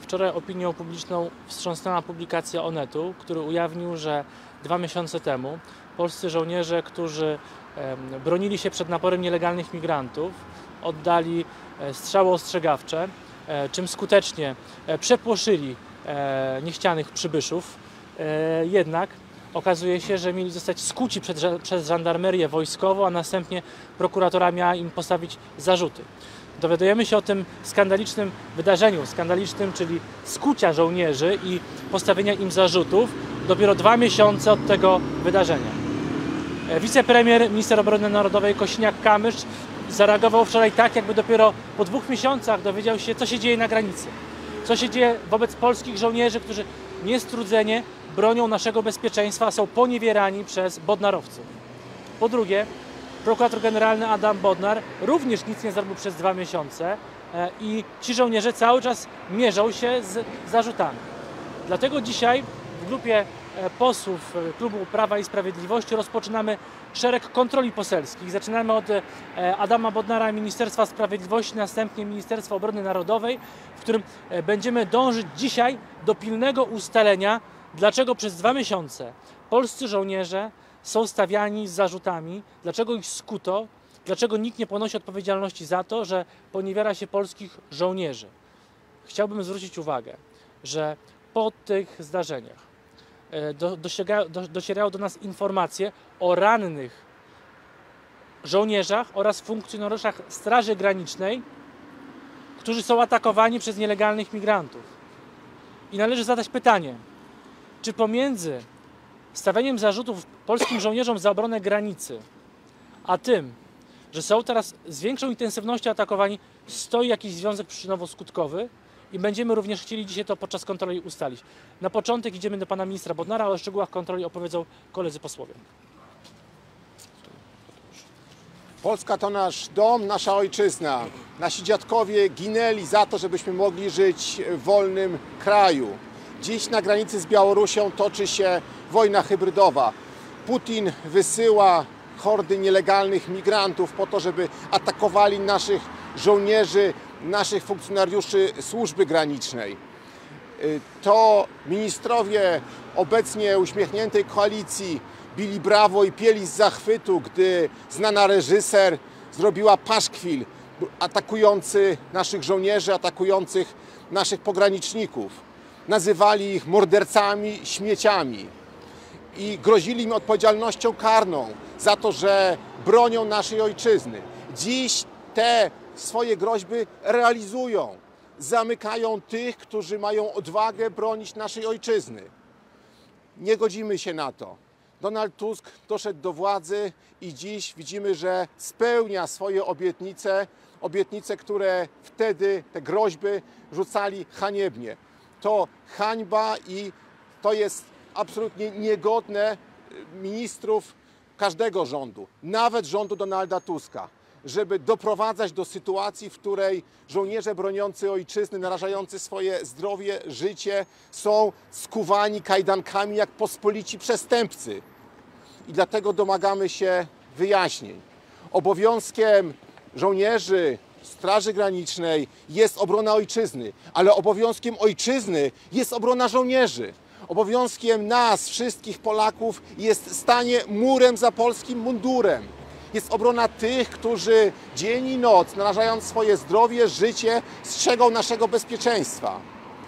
Wczoraj opinią publiczną wstrząsnęła publikacja Onetu, który ujawnił, że 2 miesiące temu polscy żołnierze, którzy bronili się przed naporem nielegalnych migrantów, oddali strzały ostrzegawcze, czym skutecznie przepłoszyli niechcianych przybyszów. Jednak okazuje się, że mieli zostać skuci przez żandarmerię wojskową, a następnie prokuratura miała im postawić zarzuty. Dowiadujemy się o tym skandalicznym wydarzeniu, czyli skucia żołnierzy i postawienia im zarzutów dopiero 2 miesiące od tego wydarzenia. Wicepremier, minister obrony narodowej Kosiniak-Kamysz zareagował wczoraj tak, jakby dopiero po 2 miesiącach dowiedział się, co się dzieje na granicy. Co się dzieje wobec polskich żołnierzy, którzy niestrudzenie bronią naszego bezpieczeństwa, a są poniewierani przez bodnarowców. Po drugie, prokurator generalny Adam Bodnar również nic nie zrobił przez 2 miesiące i ci żołnierze cały czas mierzą się z zarzutami. Dlatego dzisiaj w grupie posłów Klubu Prawa i Sprawiedliwości rozpoczynamy szereg kontroli poselskich. Zaczynamy od Adama Bodnara, Ministerstwa Sprawiedliwości, następnie Ministerstwa Obrony Narodowej, w którym będziemy dążyć dzisiaj do pilnego ustalenia, dlaczego przez 2 miesiące polscy żołnierze są stawiani z zarzutami, dlaczego ich skuto, dlaczego nikt nie ponosi odpowiedzialności za to, że poniewiera się polskich żołnierzy. Chciałbym zwrócić uwagę, że po tych zdarzeniach docierają do nas informacje o rannych żołnierzach oraz funkcjonariuszach Straży Granicznej, którzy są atakowani przez nielegalnych migrantów. I należy zadać pytanie, czy pomiędzy stawianiem zarzutów polskim żołnierzom za obronę granicy, a tym, że są teraz z większą intensywnością atakowani, stoi jakiś związek przyczynowo-skutkowy i będziemy również chcieli dzisiaj to podczas kontroli ustalić. Na początek idziemy do pana ministra Bodnara, a o szczegółach kontroli opowiedzą koledzy posłowie. Polska to nasz dom, nasza ojczyzna. Nasi dziadkowie ginęli za to, żebyśmy mogli żyć w wolnym kraju. Dziś na granicy z Białorusią toczy się wojna hybrydowa. Putin wysyła hordy nielegalnych migrantów po to, żeby atakowali naszych żołnierzy, naszych funkcjonariuszy służby granicznej. To ministrowie obecnie uśmiechniętej koalicji bili brawo i pieli z zachwytu, gdy znana reżyser zrobiła paszkwil atakujący naszych żołnierzy, atakujących naszych pograniczników. Nazywali ich mordercami, śmieciami i grozili im odpowiedzialnością karną za to, że bronią naszej ojczyzny. Dziś te swoje groźby realizują. Zamykają tych, którzy mają odwagę bronić naszej ojczyzny. Nie godzimy się na to. Donald Tusk doszedł do władzy i dziś widzimy, że spełnia swoje obietnice, które wtedy, te groźby rzucali haniebnie. To hańba i to jest absolutnie niegodne ministrów każdego rządu, nawet rządu Donalda Tuska, żeby doprowadzać do sytuacji, w której żołnierze broniący ojczyzny, narażający swoje zdrowie, życie, są skuwani kajdankami jak pospolici przestępcy. I dlatego domagamy się wyjaśnień. Obowiązkiem żołnierzy Straży Granicznej jest obrona ojczyzny, ale obowiązkiem ojczyzny jest obrona żołnierzy. Obowiązkiem nas, wszystkich Polaków, jest stanie murem za polskim mundurem. Jest obrona tych, którzy dzień i noc, narażając swoje zdrowie, życie, strzegą naszego bezpieczeństwa.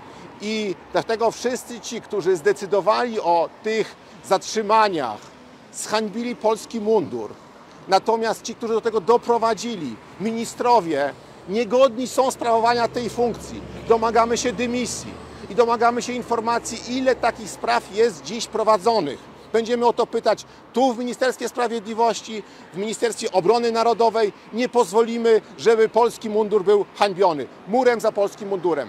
I dlatego wszyscy ci, którzy zdecydowali o tych zatrzymaniach, zhańbili polski mundur. Natomiast ci, którzy do tego doprowadzili, ministrowie, niegodni są sprawowania tej funkcji. Domagamy się dymisji i domagamy się informacji, ile takich spraw jest dziś prowadzonych. Będziemy o to pytać tu w Ministerstwie Sprawiedliwości, w Ministerstwie Obrony Narodowej. Nie pozwolimy, żeby polski mundur był hańbiony. Murem za polskim mundurem.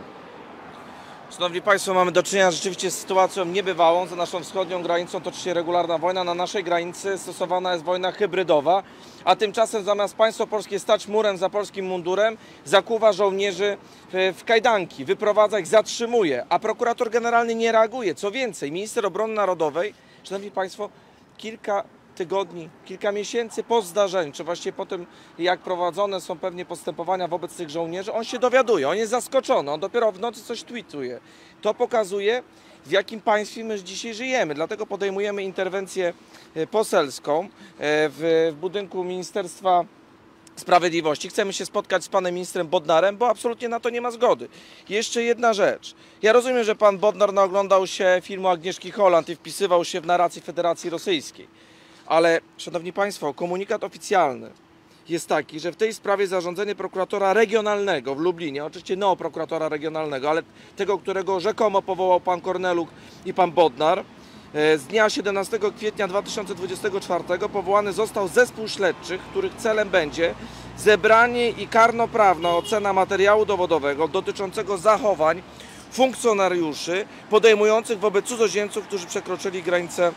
Szanowni Państwo, mamy do czynienia rzeczywiście z sytuacją niebywałą. Za naszą wschodnią granicą toczy się regularna wojna. Na naszej granicy stosowana jest wojna hybrydowa, a tymczasem zamiast państwo polskie stać murem za polskim mundurem, zakuwa żołnierzy w kajdanki, wyprowadza ich, zatrzymuje, a prokurator generalny nie reaguje. Co więcej, minister obrony narodowej, szanowni Państwo, kilka tygodni, kilka miesięcy po zdarzeniu, czy właściwie po tym, jak prowadzone są pewnie postępowania wobec tych żołnierzy, on się dowiaduje, on jest zaskoczony, on dopiero w nocy coś tweetuje. To pokazuje, w jakim państwie my dzisiaj żyjemy. Dlatego podejmujemy interwencję poselską w budynku Ministerstwa Sprawiedliwości. Chcemy się spotkać z panem ministrem Bodnarem, bo absolutnie na to nie ma zgody. Jeszcze jedna rzecz. Ja rozumiem, że pan Bodnar naoglądał się filmu Agnieszki Holland i wpisywał się w narrację Federacji Rosyjskiej. Ale, szanowni państwo, komunikat oficjalny jest taki, że w tej sprawie zarządzenie prokuratora regionalnego w Lublinie, oczywiście neoprokuratora regionalnego, ale tego, którego rzekomo powołał pan Korneluk i pan Bodnar, z dnia 17 kwietnia 2024 powołany został zespół śledczych, których celem będzie zebranie i karnoprawna ocena materiału dowodowego dotyczącego zachowań funkcjonariuszy podejmujących wobec cudzoziemców, którzy przekroczyli granicę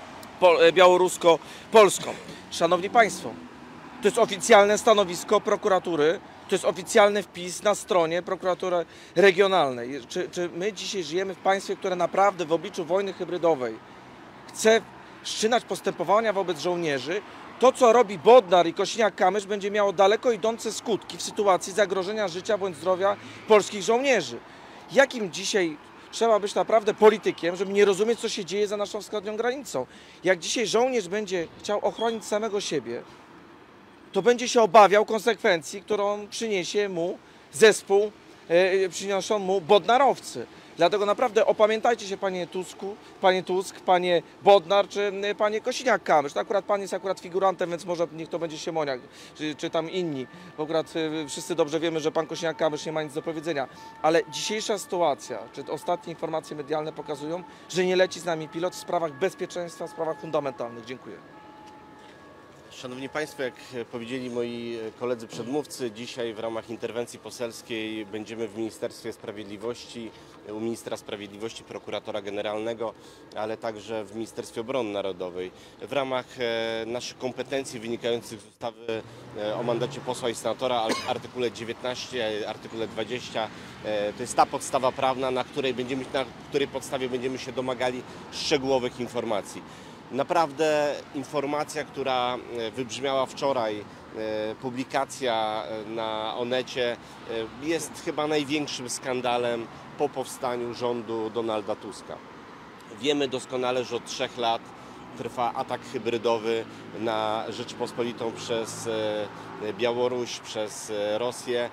białorusko-polską. Szanowni Państwo, to jest oficjalne stanowisko prokuratury, to jest oficjalny wpis na stronie prokuratury regionalnej. Czy my dzisiaj żyjemy w państwie, które naprawdę w obliczu wojny hybrydowej chce wszczynać postępowania wobec żołnierzy? To, co robi Bodnar i Kosiniak-Kamysz, będzie miało daleko idące skutki w sytuacji zagrożenia życia bądź zdrowia polskich żołnierzy. Jakim dzisiaj trzeba być naprawdę politykiem, żeby nie rozumieć, co się dzieje za naszą wschodnią granicą? Jak dzisiaj żołnierz będzie chciał ochronić samego siebie, to będzie się obawiał konsekwencji, którą przyniesie mu zespół, przyniosą mu bodnarowcy. Dlatego naprawdę opamiętajcie się, panie Tusk, panie Bodnar, czy panie Kosiniak-Kamysz. To akurat pan jest figurantem, więc może niech to będzie Siemoniak, czy tam inni. Bo akurat wszyscy dobrze wiemy, że pan Kosiniak-Kamysz nie ma nic do powiedzenia. Ale dzisiejsza sytuacja, czy ostatnie informacje medialne pokazują, że nie leci z nami pilot w sprawach bezpieczeństwa, w sprawach fundamentalnych. Dziękuję. Szanowni Państwo, jak powiedzieli moi koledzy przedmówcy, dzisiaj w ramach interwencji poselskiej będziemy w Ministerstwie Sprawiedliwości, u Ministra Sprawiedliwości, Prokuratora Generalnego, ale także w Ministerstwie Obrony Narodowej. W ramach naszych kompetencji wynikających z ustawy o mandacie posła i senatora, artykule 19, artykule 20, to jest ta podstawa prawna, na której podstawie będziemy się domagali szczegółowych informacji. Naprawdę informacja, która wybrzmiała wczoraj, publikacja na Onecie, jest chyba największym skandalem po powstaniu rządu Donalda Tuska. Wiemy doskonale, że od 3 lat trwa atak hybrydowy na Rzeczpospolitą przez Białoruś, przez Rosję.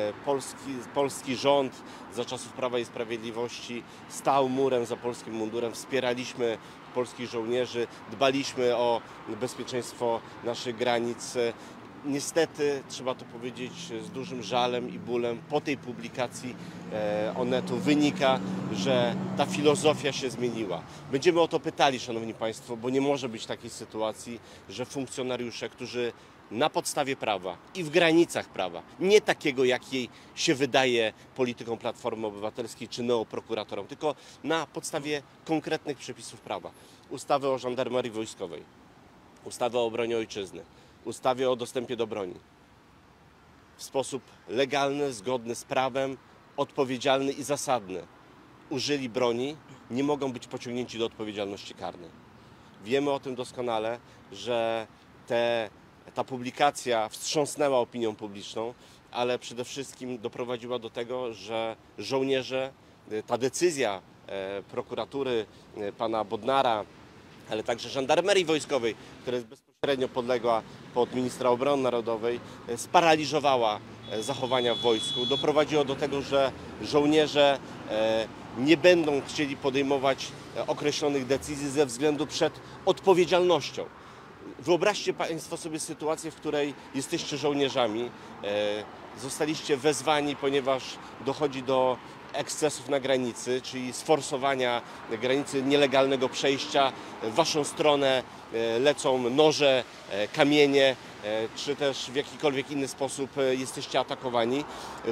Polski rząd za czasów Prawa i Sprawiedliwości stał murem za polskim mundurem, wspieraliśmy polskich żołnierzy, dbaliśmy o bezpieczeństwo naszych granic. Niestety, trzeba to powiedzieć z dużym żalem i bólem, po tej publikacji Onetu wynika, że ta filozofia się zmieniła. Będziemy o to pytali, Szanowni Państwo, bo nie może być takiej sytuacji, że funkcjonariusze, którzy na podstawie prawa i w granicach prawa, nie takiego, jak jej się wydaje politykom Platformy Obywatelskiej czy neoprokuratorom, tylko na podstawie konkretnych przepisów prawa. Ustawy o żandarmerii wojskowej, ustawy o obronie ojczyzny, ustawy o dostępie do broni. W sposób legalny, zgodny z prawem, odpowiedzialny i zasadny użyli broni, nie mogą być pociągnięci do odpowiedzialności karnej. Wiemy o tym doskonale, że ta publikacja wstrząsnęła opinią publiczną, ale przede wszystkim doprowadziła do tego, że żołnierze, ta decyzja prokuratury pana Bodnara, ale także żandarmerii wojskowej, która jest bezpośrednio podległa pod ministra obrony narodowej, sparaliżowała zachowania w wojsku. Doprowadziło do tego, że żołnierze nie będą chcieli podejmować określonych decyzji ze względu przed odpowiedzialnością. Wyobraźcie Państwo sobie sytuację, w której jesteście żołnierzami, zostaliście wezwani, ponieważ dochodzi do ekscesów na granicy, czyli sforsowania granicy, nielegalnego przejścia. W waszą stronę lecą noże, kamienie, czy też w jakikolwiek inny sposób jesteście atakowani.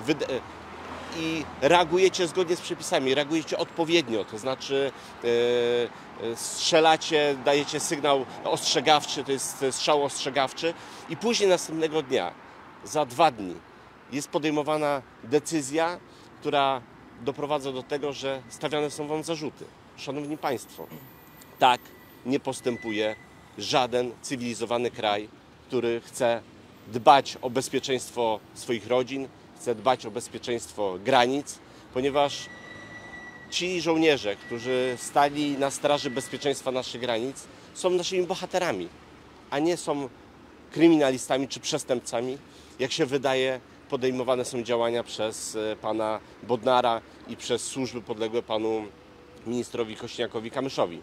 I reagujecie zgodnie z przepisami, reagujecie odpowiednio, to znaczy strzelacie, dajecie sygnał ostrzegawczy, to jest strzał ostrzegawczy i później następnego dnia, za 2 dni jest podejmowana decyzja, która doprowadza do tego, że stawiane są wam zarzuty. Szanowni Państwo, tak nie postępuje żaden cywilizowany kraj, który chce dbać o bezpieczeństwo swoich rodzin, chce dbać o bezpieczeństwo granic, ponieważ ci żołnierze, którzy stali na straży bezpieczeństwa naszych granic, są naszymi bohaterami, a nie są kryminalistami czy przestępcami. Jak się wydaje, podejmowane są działania przez pana Bodnara i przez służby podległe panu ministrowi Kosiniakowi-Kamyszowi.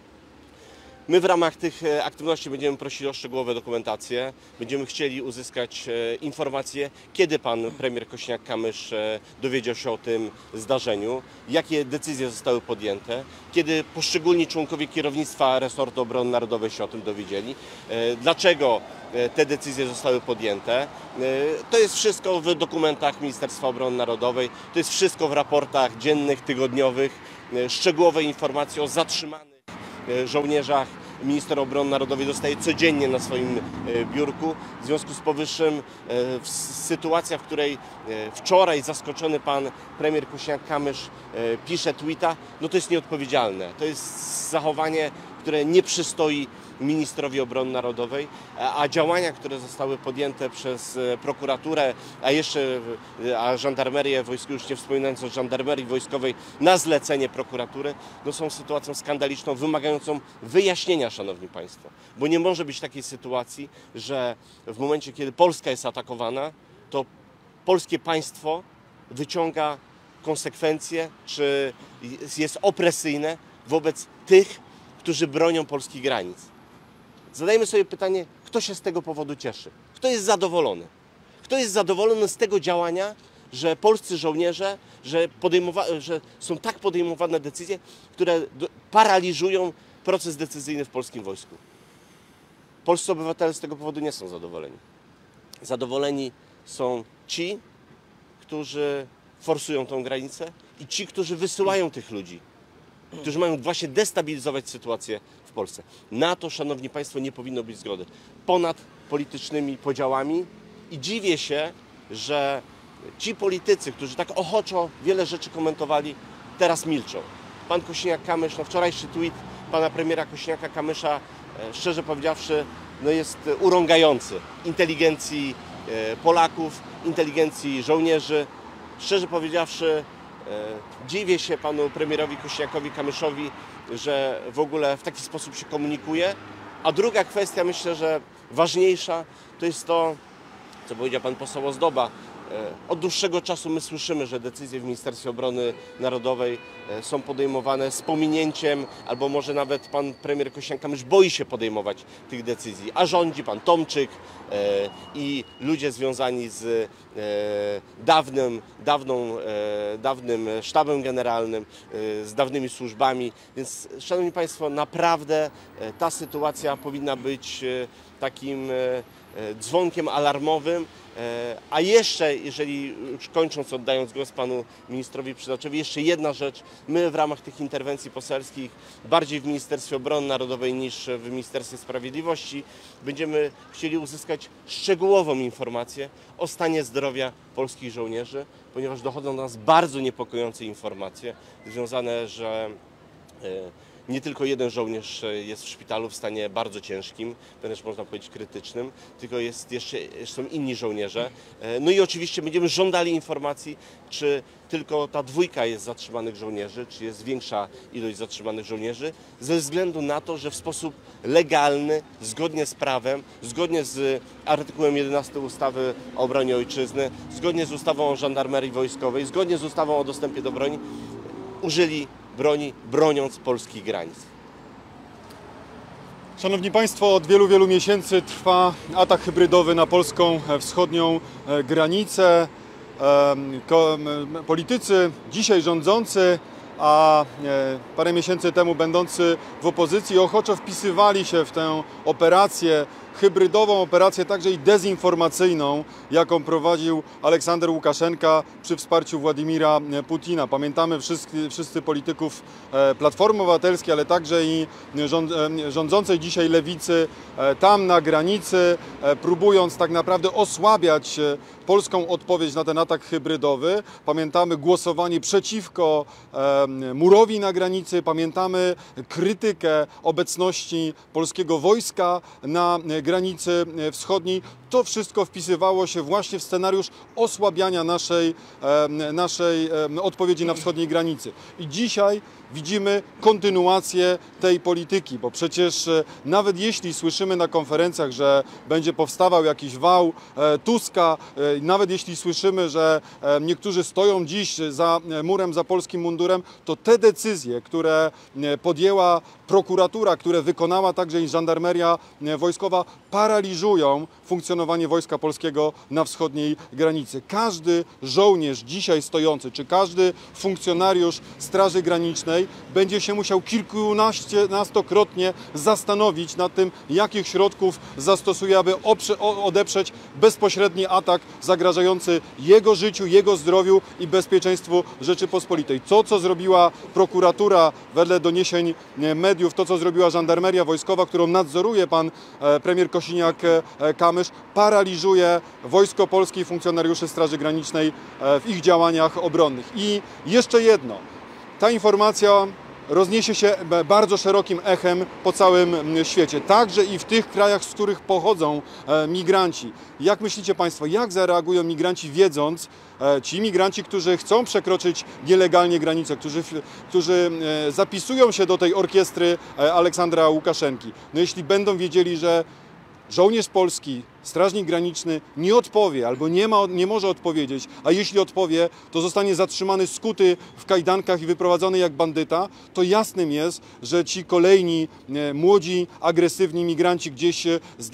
My w ramach tych aktywności będziemy prosili o szczegółowe dokumentacje. Będziemy chcieli uzyskać informacje, kiedy pan premier Kosiniak-Kamysz dowiedział się o tym zdarzeniu, jakie decyzje zostały podjęte, kiedy poszczególni członkowie kierownictwa resortu obrony narodowej się o tym dowiedzieli, dlaczego te decyzje zostały podjęte. To jest wszystko w dokumentach Ministerstwa Obrony Narodowej, to jest wszystko w raportach dziennych, tygodniowych, szczegółowe informacje o zatrzymanych żołnierzach. Minister Obrony Narodowej dostaje codziennie na swoim biurku. W związku z powyższym sytuacja, w której wczoraj zaskoczony pan premier Kosiniak-Kamysz pisze tweeta, no to jest nieodpowiedzialne. To jest zachowanie, które nie przystoi ministrowi obrony narodowej, a działania, które zostały podjęte przez prokuraturę, a żandarmerię wojskową, już nie wspominając o żandarmerii wojskowej, na zlecenie prokuratury, no są sytuacją skandaliczną, wymagającą wyjaśnienia, szanowni państwo. Bo nie może być takiej sytuacji, że w momencie, kiedy Polska jest atakowana, to polskie państwo wyciąga konsekwencje, czy jest opresyjne wobec tych, którzy bronią polskich granic. Zadajmy sobie pytanie, kto się z tego powodu cieszy? Kto jest zadowolony? Kto jest zadowolony z tego działania, że polscy żołnierze, że są tak podejmowane decyzje, które paraliżują proces decyzyjny w polskim wojsku? Polscy obywatele z tego powodu nie są zadowoleni. Zadowoleni są ci, którzy forsują tą granicę i ci, którzy wysyłają tych ludzi, którzy mają właśnie destabilizować sytuację w Polsce. Na to, szanowni państwo, nie powinno być zgody. Ponad politycznymi podziałami i dziwię się, że ci politycy, którzy tak ochoczo wiele rzeczy komentowali, teraz milczą. Pan Kosiniak-Kamysz, wczorajszy tweet pana premiera Kosiniaka-Kamysza, szczerze powiedziawszy, jest urągający inteligencji Polaków, inteligencji żołnierzy. Szczerze powiedziawszy, dziwię się panu premierowi Kosiniakowi-Kamyszowi, że w ogóle w taki sposób się komunikuje. A druga kwestia, myślę, że ważniejsza, to jest to, co powiedział pan poseł Ozdoba. Od dłuższego czasu my słyszymy, że decyzje w Ministerstwie Obrony Narodowej są podejmowane z pominięciem, albo może nawet pan premier Kosiniak-Kamysz boi się podejmować tych decyzji, a rządzi pan Tomczyk i ludzie związani z dawnym sztabem generalnym, z dawnymi służbami. Więc, szanowni państwo, naprawdę ta sytuacja powinna być takim dzwonkiem alarmowym. A jeszcze, jeżeli już kończąc, oddając głos panu ministrowi Przytaczowi, jeszcze jedna rzecz. My w ramach tych interwencji poselskich, bardziej w Ministerstwie Obrony Narodowej niż w Ministerstwie Sprawiedliwości, będziemy chcieli uzyskać szczegółową informację o stanie zdrowia polskich żołnierzy, ponieważ dochodzą do nas bardzo niepokojące informacje związane, że nie tylko jeden żołnierz jest w szpitalu w stanie bardzo ciężkim, wręcz można powiedzieć krytycznym, tylko są inni żołnierze. No i oczywiście będziemy żądali informacji, czy tylko ta dwójka jest zatrzymanych żołnierzy, czy jest większa ilość zatrzymanych żołnierzy, ze względu na to, że w sposób legalny, zgodnie z prawem, zgodnie z artykułem 11 ustawy o obronie ojczyzny, zgodnie z ustawą o żandarmerii wojskowej, zgodnie z ustawą o dostępie do broni, użyli broni, broniąc polskich granic. Szanowni Państwo, od wielu, wielu miesięcy trwa atak hybrydowy na polską wschodnią granicę. Politycy, dzisiaj rządzący, a parę miesięcy temu będący w opozycji, ochoczo wpisywali się w tę operację hybrydową operację, także i dezinformacyjną, jaką prowadził Aleksander Łukaszenka przy wsparciu Władimira Putina. Pamiętamy wszyscy polityków Platformy Obywatelskiej, ale także i rządzącej dzisiaj lewicy tam na granicy, próbując tak naprawdę osłabiać polską odpowiedź na ten atak hybrydowy. Pamiętamy głosowanie przeciwko murowi na granicy, pamiętamy krytykę obecności polskiego wojska na granicy wschodniej. To wszystko wpisywało się właśnie w scenariusz osłabiania naszej odpowiedzi na wschodniej granicy. I dzisiaj widzimy kontynuację tej polityki, bo przecież nawet jeśli słyszymy na konferencjach, że będzie powstawał jakiś wał Tuska, nawet jeśli słyszymy, że niektórzy stoją dziś za murem, za polskim mundurem, to te decyzje, które podjęła prokuratura, które wykonała także i żandarmeria wojskowa, paraliżują funkcjonowanie Wojska Polskiego na wschodniej granicy. Każdy żołnierz dzisiaj stojący, czy każdy funkcjonariusz Straży Granicznej będzie się musiał kilkunastokrotnie zastanowić nad tym, jakich środków zastosuje, aby odeprzeć bezpośredni atak zagrażający jego życiu, jego zdrowiu i bezpieczeństwu Rzeczypospolitej. To, co zrobiła prokuratura wedle doniesień mediów, to, co zrobiła żandarmeria wojskowa, którą nadzoruje pan premier Kosiniak-Kamysz, paraliżuje Wojsko Polskie i funkcjonariuszy Straży Granicznej w ich działaniach obronnych. I jeszcze jedno. Ta informacja rozniesie się bardzo szerokim echem po całym świecie, także i w tych krajach, z których pochodzą migranci. Jak myślicie Państwo, jak zareagują migranci, wiedząc, ci migranci, którzy chcą przekroczyć nielegalnie granicę, którzy zapisują się do tej orkiestry Aleksandra Łukaszenki? No jeśli będą wiedzieli, że żołnierz polski, strażnik graniczny nie odpowie albo nie może odpowiedzieć, a jeśli odpowie, to zostanie zatrzymany, skuty w kajdankach i wyprowadzony jak bandyta, to jasnym jest, że ci kolejni młodzi, agresywni migranci gdzieś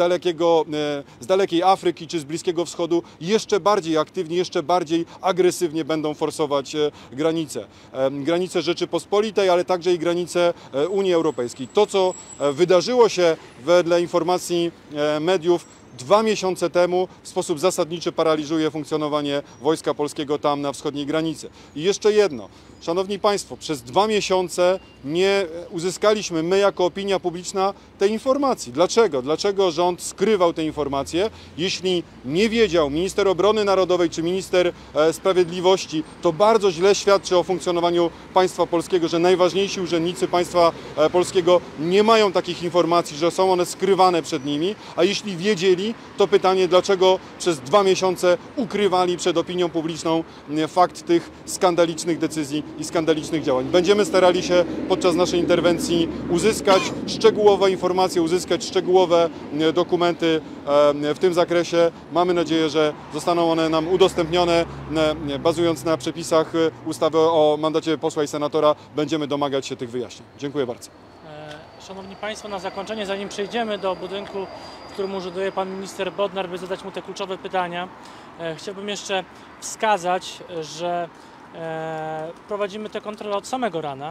z dalekiej Afryki czy z Bliskiego Wschodu jeszcze bardziej aktywnie, jeszcze bardziej agresywnie będą forsować granice Rzeczypospolitej, ale także i granice Unii Europejskiej. To, co wydarzyło się wedle informacji mediów 2 miesiące temu, w sposób zasadniczy paraliżuje funkcjonowanie Wojska Polskiego tam na wschodniej granicy. I jeszcze jedno. Szanowni Państwo, przez 2 miesiące nie uzyskaliśmy my jako opinia publiczna tej informacji. Dlaczego? Dlaczego rząd skrywał te informacje? Jeśli nie wiedział minister obrony narodowej czy minister sprawiedliwości, to bardzo źle świadczy o funkcjonowaniu państwa polskiego, że najważniejsi urzędnicy państwa polskiego nie mają takich informacji, że są one skrywane przed nimi, a jeśli wiedzieli, to pytanie, dlaczego przez 2 miesiące ukrywali przed opinią publiczną fakt tych skandalicznych decyzji i skandalicznych działań. Będziemy starali się podczas naszej interwencji uzyskać szczegółowe informacje, uzyskać szczegółowe dokumenty w tym zakresie. Mamy nadzieję, że zostaną one nam udostępnione. Bazując na przepisach ustawy o mandacie posła i senatora, będziemy domagać się tych wyjaśnień. Dziękuję bardzo. Szanowni Państwo, na zakończenie, zanim przejdziemy do budynku, w którym urzęduje pan minister Bodnar, by zadać mu te kluczowe pytania, chciałbym jeszcze wskazać, że prowadzimy tę kontrolę od samego rana.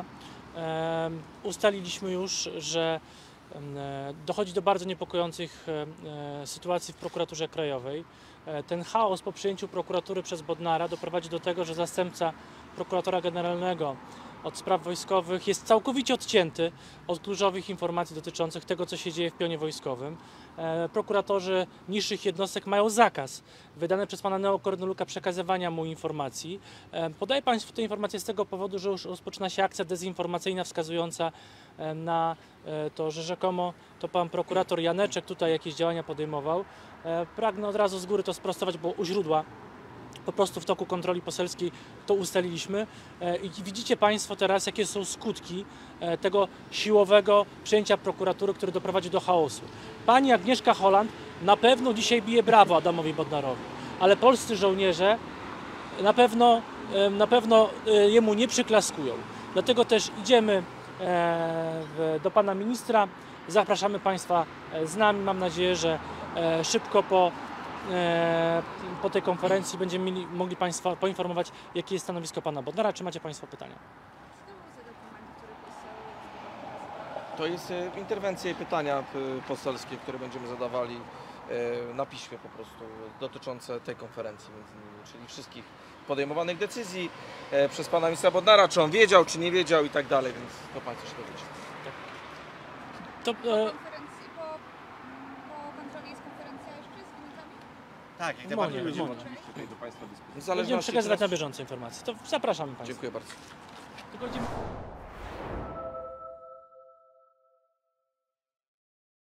Ustaliliśmy już, że dochodzi do bardzo niepokojących sytuacji w prokuraturze krajowej. Ten chaos po przyjęciu prokuratury przez Bodnara doprowadzi do tego, że zastępca prokuratora generalnego od spraw wojskowych jest całkowicie odcięty od kluczowych informacji dotyczących tego, co się dzieje w pionie wojskowym. Prokuratorzy niższych jednostek mają zakaz wydany przez pana Neo Kornoluka przekazywania mu informacji. Podaję Państwu te informacje z tego powodu, że już rozpoczyna się akcja dezinformacyjna wskazująca na to, że rzekomo to pan prokurator Janeczek tutaj jakieś działania podejmował. Pragnę od razu z góry to sprostować, bo u źródła po prostu w toku kontroli poselskiej to ustaliliśmy i widzicie Państwo teraz, jakie są skutki tego siłowego przejęcia prokuratury, który doprowadzi do chaosu. Pani Agnieszka Holland na pewno dzisiaj bije brawo Adamowi Bodnarowi, ale polscy żołnierze na pewno jemu nie przyklaskują. Dlatego też idziemy do pana ministra, zapraszamy Państwa z nami. Mam nadzieję, że szybko po tej konferencji będziemy mogli Państwa poinformować, jakie jest stanowisko pana Bodnara. Czy macie Państwo pytania? To jest interwencje i pytania poselskie, które będziemy zadawali na piśmie po prostu dotyczące tej konferencji między innymi, czyli wszystkich podejmowanych decyzji przez pana ministra Bodnara, czy on wiedział, czy nie wiedział i tak dalej, więc to państwo się dowiecie. To, Konferencji po kontroli jest konferencja jeszcze z minutami? Tak, jak najbardziej będziemy tutaj do państwa dyskutować. W zależności będziemy przekazywać teraz- na bieżąco informacje. To zapraszamy Państwa. Dziękuję bardzo. Tylko będziemy-